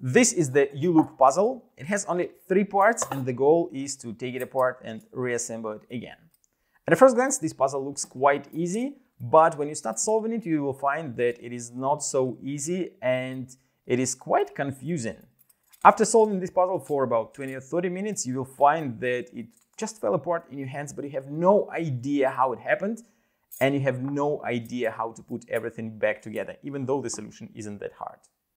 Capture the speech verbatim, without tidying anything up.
This is the U-loop puzzle. It has only three parts, and the goal is to take it apart and reassemble it again. At a first glance, this puzzle looks quite easy, but when you start solving it, you will find that it is not so easy and it is quite confusing. After solving this puzzle for about twenty or thirty minutes, you will find that it just fell apart in your hands, but you have no idea how it happened, and you have no idea how to put everything back together, even though the solution isn't that hard.